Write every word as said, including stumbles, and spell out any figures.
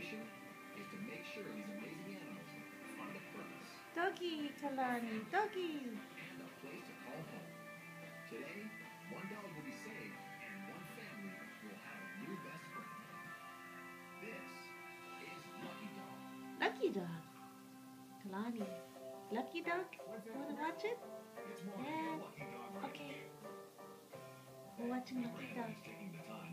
mission is to make sure these amazing animals find a purpose. Doggy, Kelani, doggy. And a place to call home. Today, one dog will be saved and one family will have a new best friend. This is Lucky Dog. Lucky dog. Kelani. Lucky dog? You wanna watch it? It's more Yeah. Lucky Dog right Okay. here. We're watching Lucky dog. Taking the time